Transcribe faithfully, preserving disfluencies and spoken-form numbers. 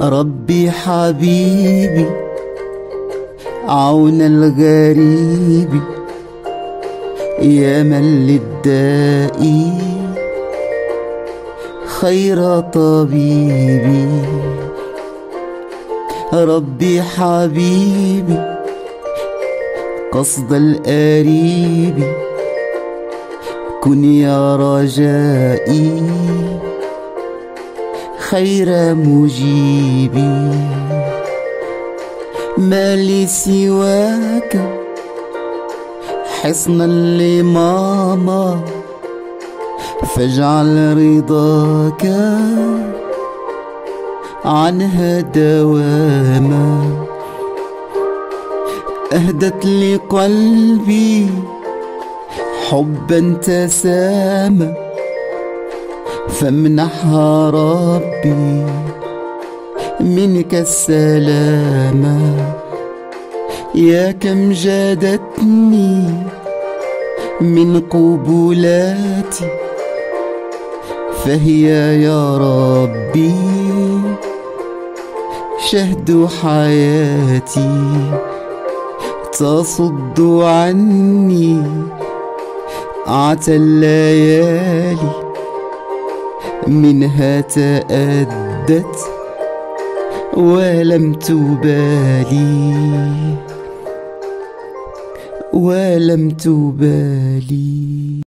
ربي حبيبي عون الغريب يا من للداء خير طبيبي. ربي حبيبي قصد القريب كن يا رجائي خير مجيبي. ما لي سواك حصنا لماما فاجعل رضاك عنها دواما. أهدت لقلبي حبا تسامى فامنحها ربي منك السلامة. يا كم جادتني من قبلاتي فهي يا ربي شهد حياتي تصد عني أعتى الليالي منها تأدت ولم تبالي ولم تبالي.